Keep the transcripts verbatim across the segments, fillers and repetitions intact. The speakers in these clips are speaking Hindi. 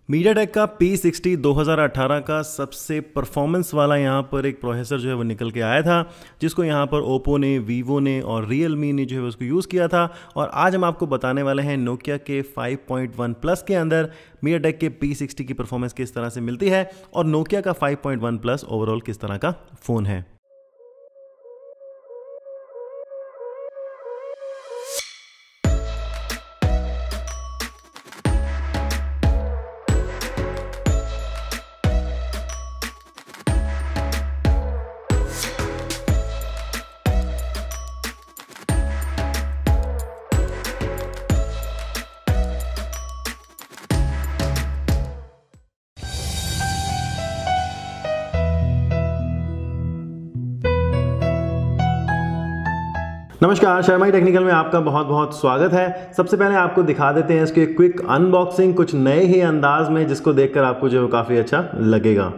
MediaTek का पी सिक्सटी दो हज़ार अठारह का सबसे परफॉर्मेंस वाला यहाँ पर एक प्रोसेसर जो है वो निकल के आया था, जिसको यहाँ पर ओप्पो ने, वीवो ने और रियलमी ने जो है उसको यूज़ किया था। और आज हम आपको बताने वाले हैं नोकिया के फाइव पॉइंट वन प्लस के अंदर MediaTek के पी सिक्सटी की परफॉर्मेंस किस तरह से मिलती है और नोकिया का five point one plus overall किस तरह का फ़ोन है। नमस्कार, शर्माजी टेक्निकल में आपका बहुत बहुत स्वागत है। सबसे पहले आपको दिखा देते हैं इसके क्विक अनबॉक्सिंग कुछ नए ही अंदाज में, जिसको देखकर आपको जो काफ़ी अच्छा लगेगा।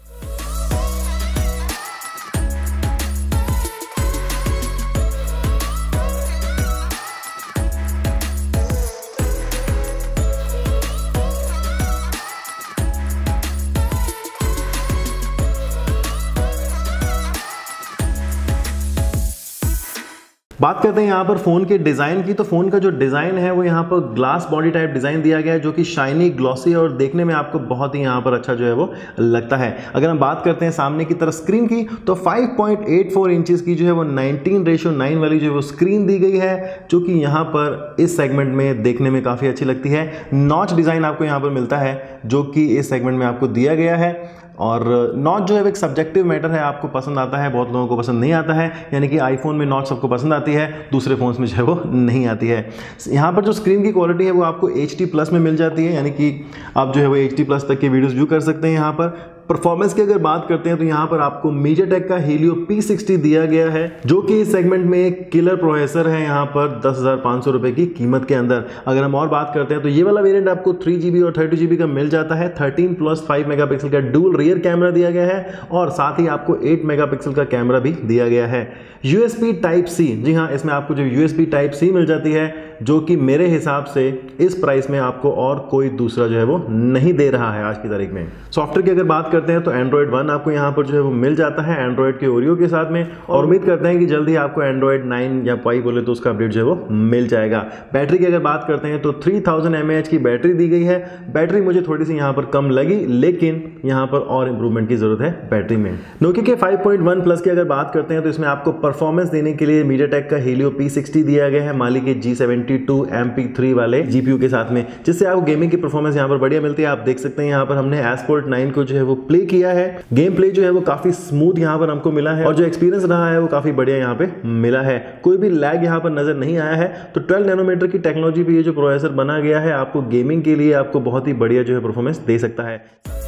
बात करते हैं यहाँ पर फ़ोन के डिज़ाइन की, तो फ़ोन का जो डिज़ाइन है वो यहाँ पर ग्लास बॉडी टाइप डिज़ाइन दिया गया है, जो कि शाइनी, ग्लॉसी और देखने में आपको बहुत ही यहाँ पर अच्छा जो है वो लगता है। अगर हम बात करते हैं सामने की तरफ स्क्रीन की, तो five point eight four inches की जो है वो नाइनटीन रेशो नाइन वाली जो है वो स्क्रीन दी गई है, जो कि यहाँ पर इस सेगमेंट में देखने में काफ़ी अच्छी लगती है। नॉच डिज़ाइन आपको यहाँ पर मिलता है, जो कि इस सेगमेंट में आपको दिया गया है। और नॉच जो है एक सब्जेक्टिव मैटर है, आपको पसंद आता है, बहुत लोगों को पसंद नहीं आता है। यानी कि आईफोन में नॉच सबको पसंद आती है, दूसरे फ़ोन्स में जो है वो नहीं आती है। यहाँ पर जो स्क्रीन की क्वालिटी है वो आपको एच डी प्लस में मिल जाती है, यानी कि आप जो है वो एच डी प्लस तक के वीडियोज़ व्यू कर सकते हैं। यहाँ पर परफॉर्मेंस की अगर बात करते हैं तो यहाँ पर आपको MediaTek का Helio पी सिक्सटी दिया गया है, जो कि इस सेगमेंट में एक किलर प्रोसेसर है यहाँ पर दस हज़ार पाँच सौ रुपए की कीमत के अंदर। अगर हम और बात करते हैं तो ये वाला वेरिएंट आपको थ्री जी बी और थर्टी जी बी का मिल जाता है। Thirteen plus five megapixel का डुअल रियर कैमरा दिया गया है और साथ ही आपको एट मेगा पिक्सल का कैमरा भी दिया गया है। यूएसबी टाइप सी, जी हाँ, इसमें आपको जो यूएसबी टाइप सी मिल जाती है, जो कि मेरे हिसाब से इस प्राइस में आपको और कोई दूसरा जो है वो नहीं दे रहा है आज की तारीख में। सॉफ्टवेयर की अगर बात करते हैं तो एंड्रॉइड वन आपको यहाँ पर जो है वो मिल जाता है एंड्रॉइड के ओरियो के साथ में, और उम्मीद करते हैं कि जल्द ही आपको एंड्रॉइड नाइन या पाई बोले तो उसका अपडेट जो है वो मिल जाएगा। बैटरी की अगर बात करते हैं तो three thousand M A H की बैटरी दी गई है। बैटरी मुझे थोड़ी सी यहाँ पर कम लगी, लेकिन यहाँ पर और इंप्रूवमेंट की जरूरत है बैटरी में। नोकिया के फाइव पॉइंट वन प्लस की अगर बात करते हैं तो इसमें आपको परफॉर्मेंस देने के लिए MediaTek का Helio पी सिक्सटी दिया गया है, माली के G seventy two M P three वाले जीपीयू के साथ में, जिससे आपको गेमिंग की परफॉर्मेंस यहाँ पर बढ़िया मिलती है। आप देख सकते हैं यहाँ पर हमने एस्पोर्ट नाइन को जो है वो प्ले किया है। गेम प्ले जो है वो काफी स्मूथ यहाँ पर हमको मिला है और जो एक्सपीरियंस रहा है वो काफी बढ़िया यहाँ पे मिला है। कोई भी लैग यहाँ पर नजर नहीं आया है। तो ट्वेल्व नैनोमीटर की टेक्नोलॉजी पे ये जो प्रोसेसर बना गया है, आपको गेमिंग के लिए आपको बहुत ही बढ़िया जो है परफॉर्मेंस दे सकता है।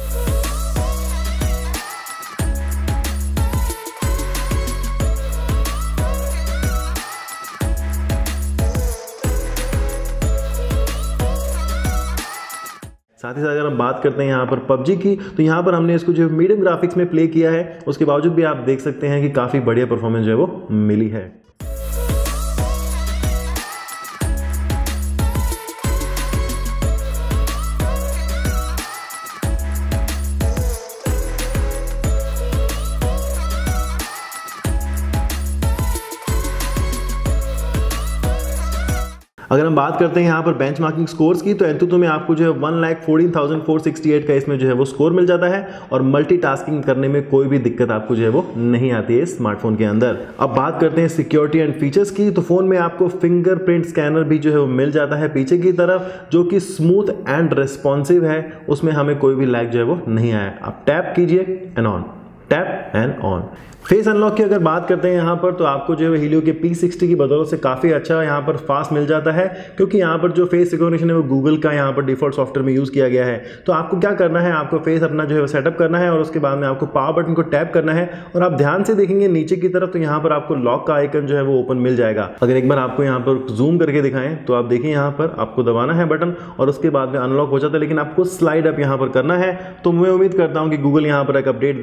साथ ही साथ अगर हम बात करते हैं यहाँ पर पबजी की, तो यहाँ पर हमने इसको जो मीडियम ग्राफिक्स में प्ले किया है, उसके बावजूद भी आप देख सकते हैं कि काफ़ी बढ़िया परफॉर्मेंस जो है वो मिली है। अगर हम बात करते हैं यहाँ पर बेंचमार्किंग स्कोर्स की, तो एंतुतु में आपको जो है one lakh fourteen thousand four sixty eight का इसमें जो है वो स्कोर मिल जाता है और मल्टीटास्किंग करने में कोई भी दिक्कत आपको जो है वो नहीं आती है स्मार्टफोन के अंदर। अब बात करते हैं सिक्योरिटी एंड फीचर्स की, तो फोन में आपको फिंगरप्रिंट स्कैनर भी जो है वो मिल जाता है पीछे की तरफ, जो कि स्मूथ एंड रिस्पॉन्सिव है। उसमें हमें कोई भी लैग जो है वो नहीं आया। आप टैप कीजिए and on, tap and on. Face unlock की अगर बात करते हैं यहाँ पर, तो आपको जो है Helio के पी सिक्सटी की बदौलत से काफ़ी अच्छा यहाँ पर फास्ट मिल जाता है, क्योंकि यहाँ पर जो फेस रिकॉग्निशन है वो गूगल का यहाँ पर डिफॉल्ट सॉफ्टवेयर में यूज़ किया गया है। तो आपको क्या करना है, आपको फेस अपना जो है सेटअप करना है और उसके बाद में आपको पावर बटन को टैप करना है और आप ध्यान से देखेंगे नीचे की तरफ, तो यहाँ पर आपको लॉक का आइकन जो है वो ओपन मिल जाएगा। अगर एक बार आपको यहाँ पर जूम करके दिखाएं तो आप देखिए यहाँ पर आपको दबाना है बटन और उसके बाद में अनलॉक हो जाता है, लेकिन आपको स्लाइड अप यहाँ पर करना है। तो मैं उम्मीद करता हूँ कि गूगल यहाँ पर एक अपडेट देगा कि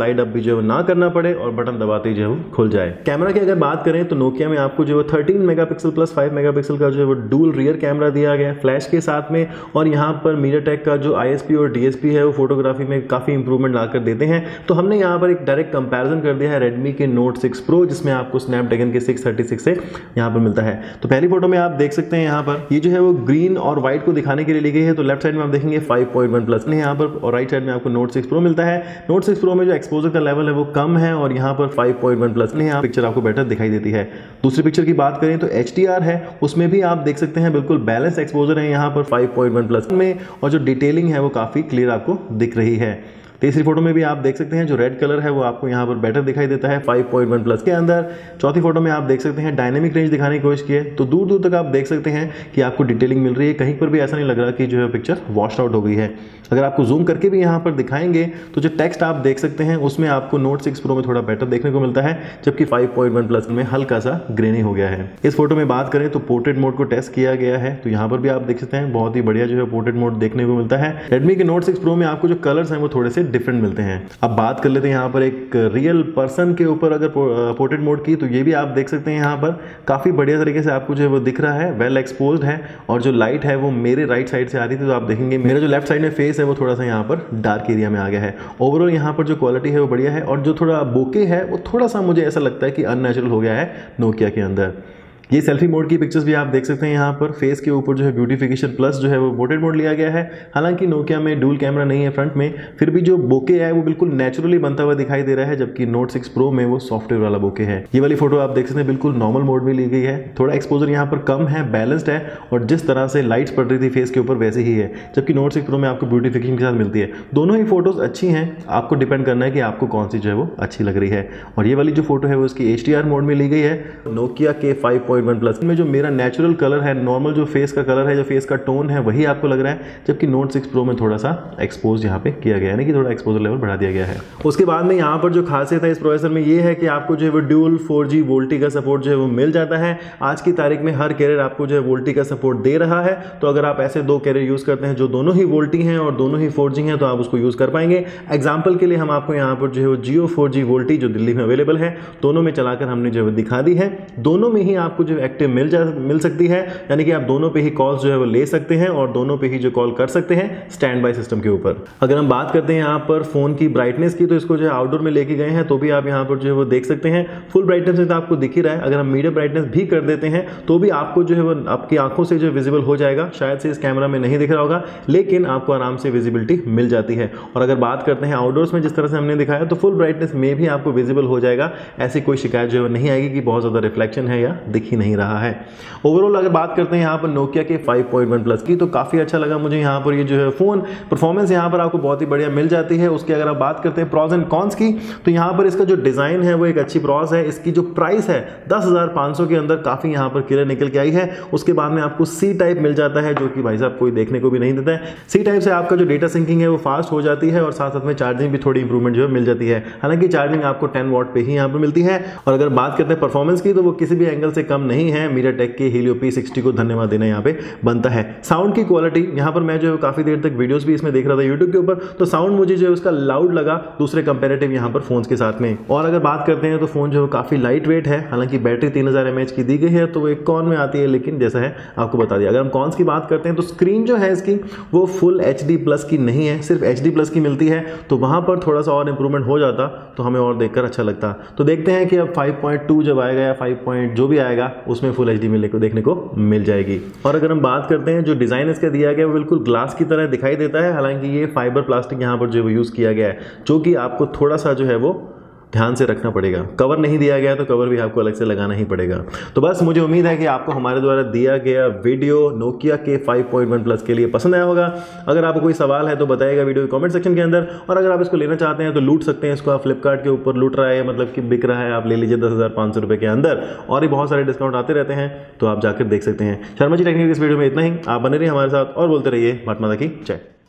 स्लाइड अप भी जो है ना करना पड़े और बटन दबाते ही जो है वो खुल जाए। कैमरा की अगर बात करें तो नोकिया में आपको जो है thirteen megapixel plus five megapixel का जो है वो डुअल रियर कैमरा दिया गया है फ्लैश के साथ में, और यहाँ पर मीडियाटेक का जो आईएसपी और डीएसपी है वो फोटोग्राफी में काफ़ी इंप्रूवमेंट लाकर देते हैं। तो हमने यहाँ पर एक डायरेक्ट कंपैरिजन कर दिया है रेडमी के नोट सिक्स प्रो जिसमें आपको स्नैपड्रैगन के सिक्स थर्टी सिक्स से यहाँ पर मिलता है। तो पहली फोटो में आप देख सकते हैं यहाँ पर ये जो है वो ग्रीन और व्हाइट को दिखाने के लिए ली गई है। तो लेफ्ट साइड में आप देखेंगे फाइव पॉइंट वन प्लस यहाँ पर, और राइट साइड में आपको नोट सिक्स प्रो मिलता है। नोट सिक्स प्रो में जो एक्सपोजर का लेवल है वो कम है और यहाँ पर फाइव पॉइंट वन प्लस में यहाँ पिक्चर आपको बेटर दिखाई देती है। दूसरी पिक्चर की बात करें तो एच डी आर है, उसमें भी आप देख सकते हैं बिल्कुल बैलेंस एक्सपोजर है यहाँ पर फाइव पॉइंट वन प्लस में, और जो डिटेलिंग है वो काफ़ी क्लियर आपको दिख रही है। तीसरी फोटो में भी आप देख सकते हैं जो रेड कलर है वो आपको यहाँ पर बेटर दिखाई देता है फाइव पॉइंट वन प्लस के अंदर। चौथी फोटो में आप देख सकते हैं डायनेमिक रेंज दिखाने की कोशिश की है, तो दूर दूर तक आप देख सकते हैं कि आपको डिटेलिंग मिल रही है, कहीं पर भी ऐसा नहीं लग रहा कि जो है पिक्चर वॉश आउट हो गई है। अगर आपको जूम करके भी यहाँ पर दिखाएंगे तो जो टेक्स्ट आप देख सकते हैं उसमें आपको नोट सिक्स प्रो में थोड़ा बेटर देखने को मिलता है, जबकि फाइव पॉइंट वन प्लस में हल्का सा ग्रेनी हो गया है। इस फोटो में बात करें तो पोर्ट्रेट मोड को टेस्ट किया गया है, तो यहाँ पर भी आप देख सकते हैं बहुत ही बढ़िया जो है पोर्ट्रेट मोड देखने को मिलता है। रेडमी के नोट सिक्स प्रो में आपको जो कलर्स हैं वो थोड़े से डिफरेंट मिलते हैं। अब बात कर लेते हैं यहाँ पर एक रियल पर्सन के ऊपर अगर पोर्ट्रेट मोड की, तो ये भी आप देख सकते हैं यहाँ पर काफ़ी बढ़िया तरीके से आपको जो है वो दिख रहा है, वेल एक्सपोज्ड है, और जो लाइट है वो मेरे राइट साइड से आ रही थी, तो आप देखेंगे मेरा जो लेफ्ट साइड में फेस है वो थोड़ा सा यहाँ पर डार्क एरिया में आ गया है। ओवरऑल यहाँ पर जो क्वालिटी है वो बढ़िया है, और जो थोड़ा बोके है वो थोड़ा सा मुझे ऐसा लगता है कि अननेचुरल हो गया है नोकिया के अंदर। ये सेल्फी मोड की पिक्चर्स भी आप देख सकते हैं यहाँ पर, फेस के ऊपर जो है ब्यूटिफिकेशन प्लस जो है वो पोर्ट्रेट मोड लिया गया है। हालांकि नोकिया में डुअल कैमरा नहीं है फ्रंट में, फिर भी जो बोके है वो बिल्कुल नेचुरली बनता हुआ दिखाई दे रहा है, जबकि नोट सिक्स प्रो में वो सॉफ्टवेयर वाला बोके है। ये वाली फोटो आप देख सकते हैं बिल्कुल नॉर्मल मोड में ली गई है, थोड़ा एक्सपोजर यहाँ पर कम है, बैलेंस्ड है, और जिस तरह से लाइट्स पड़ रही थी फेस के ऊपर वैसे ही है, जबकि नोट सिक्स प्रो में आपको ब्यूटिफिकेशन के साथ मिलती है। दोनों ही फोटोज अच्छी हैं, आपको डिपेंड करना है कि आपको कौन सी जो है वो अच्छी लग रही है। और ये वाली जो फोटो है वो उसकी एच डी आर मोड में ली गई है। नोकिया के फाइव पॉइंट वन प्लस में जो मेरा नेचुरल कलर है, नॉर्मल जो फेस का कलर है, जो फेस का टोन है वही आपको लग रहा है, जबकि नोट सिक्स प्रो में थोड़ा सा एक्सपोज यहाँ पे किया गया है, यानी कि थोड़ा एक्सपोजर लेवल बढ़ा दिया गया है। उसके बाद में यहाँ पर जो खासियत है इस प्रोसेसर में ये है कि आपको जो है वो ड्यूल फोर जी वोल्टी का सपोर्ट जो है वो मिल जाता है। आज की तारीख में हर कैरियर आपको जो है वोल्टी का सपोर्ट दे रहा है, तो अगर आप ऐसे दो कैरियर यूज करते हैं जो दोनों ही वोल्टी हैं और दोनों ही फोर जी हैं तो आप उसको यूज कर पाएंगे। एग्जाम्पल के लिए हम आपको यहाँ पर जो है वो जियो फोर जी वोल्टी जो दिल्ली में अवेलेबल है, दोनों में चलाकर हमने जो है दिखा दी है। दोनों में ही आपको जो एक्टिव मिल जा मिल सकती है, यानी कि आप दोनों पे ही कॉल्स जो है वो ले सकते हैं और दोनों पे ही जो कॉल कर सकते हैं स्टैंड बाय सिस्टम के ऊपर। अगर हम बात करते हैं यहाँ पर फोन की ब्राइटनेस की, तो इसको जो है आउटडोर में लेके गए हैं, तो भी आप यहाँ पर जो है वो देख सकते हैं फुल ब्राइटनेस में तो आपको दिख ही रहा है। अगर हम मीडियम ब्राइटनेस भी कर देते हैं तो भी आपको जो है वो आपकी आंखों से जो विजिबल हो जाएगा। शायद से इस कैमरा में नहीं दिख रहा होगा, लेकिन आपको आराम से विजिबिलिटी मिल जाती है। और अगर बात करते हैं आउटडोर्स में जिस तरह से हमने दिखाया, तो फुल ब्राइटनेस में भी आपको विजिबल हो जाएगा, ऐसी कोई शिकायत जो है नहीं आएगी कि बहुत ज्यादा रिफ्लेक्शन है या दिख ही नहीं रहा है। ओवरऑल अगर बात करते हैं यहाँ पर नोकिया के फाइव पॉइंट वन प्लस की, तो काफ़ी अच्छा लगा मुझे यहाँ पर ये जो है फ़ोन परफॉर्मेंस यहाँ पर आपको बहुत ही बढ़िया मिल जाती है। उसकी अगर आप बात करते हैं प्रॉस एंड कॉन्स की, तो यहाँ पर इसका जो डिज़ाइन है वो एक अच्छी प्रॉस है। इसकी जो प्राइस है दस हज़ार पाँच सौ के अंदर काफ़ी यहाँ पर क्लियर निकल के आई है। उसके बाद में आपको सी टाइप मिल जाता है, जो कि भाई साहब कोई देखने को भी नहीं देता है। सी टाइप से आपका जो डेटा सिंकिंग है वो फास्ट हो जाती है, और साथ साथ में चार्जिंग भी थोड़ी इंप्रूवमेंट जो है मिल जाती है। हालांकि चार्जिंग आपको टेन वॉट पे ही यहाँ पर मिलती है। और अगर बात करते हैं परफॉर्मेंस की, तो वो किसी भी एंगल से कम नहीं है। मीडियाटेक के हीलियो पी सिक्सटी को धन्यवाद देना यहाँ पे बनता है। साउंड की क्वालिटी यहाँ पर मैं जो है काफी देर तक वीडियोस भी इसमें देख रहा था यूट्यूब के ऊपर, तो साउंड मुझे जो है उसका लाउड लगा दूसरे कंपैरेटिव यहाँ पर फोन्स के साथ में। और अगर बात करते हैं तो फोन जो है काफी लाइट वेट है। हालांकि बैटरी तीन हजार एम एच की दी गई है, तो वो एक कॉन में आती है, लेकिन जैसा है आपको बता दिया। अगर हम कॉन्स की बात करते हैं तो स्क्रीन जो है इसकी वो फुल एच डी प्लस की नहीं है, सिर्फ एच डी प्लस की मिलती है, तो वहां पर थोड़ा सा और इंप्रूवमेंट हो जाता तो हमें और देखकर अच्छा लगता। तो देखते हैं कि अब फाइव पॉइंट टू जब आएगा या फाइव पॉइंट जो भी आएगा उसमें फुल एच डी मिलने को देखने को मिल जाएगी। और अगर हम बात करते हैं जो डिजाइन इसका दिया गया है वो बिल्कुल ग्लास की तरह दिखाई देता है। हालांकि ये फाइबर प्लास्टिक यहाँ पर जो यूज किया गया है, जो कि आपको थोड़ा सा जो है वो ध्यान से रखना पड़ेगा। कवर नहीं दिया गया तो कवर भी आपको अलग से लगाना ही पड़ेगा। तो बस मुझे उम्मीद है कि आपको हमारे द्वारा दिया गया वीडियो नोकिया के फाइव पॉइंट वन प्लस के लिए पसंद आया होगा। अगर आपको कोई सवाल है तो बताइएगा वीडियो के कमेंट सेक्शन के अंदर। और अगर आप इसको लेना चाहते हैं तो लूट सकते हैं इसको। आप फ्लिपकार्ट के ऊपर लूट रहा है, मतलब कि बिक रहा है, आप ले लीजिए दस हज़ार पाँच सौ रुपये के अंदर। और भी बहुत सारे डिस्काउंट आते रहते हैं, तो आप जाकर देख सकते हैं। शर्मा जी टेक्निकल इस वीडियो में इतना ही। आप बने रहिए हमारे साथ और बोलते रहिए भारत माता की जय।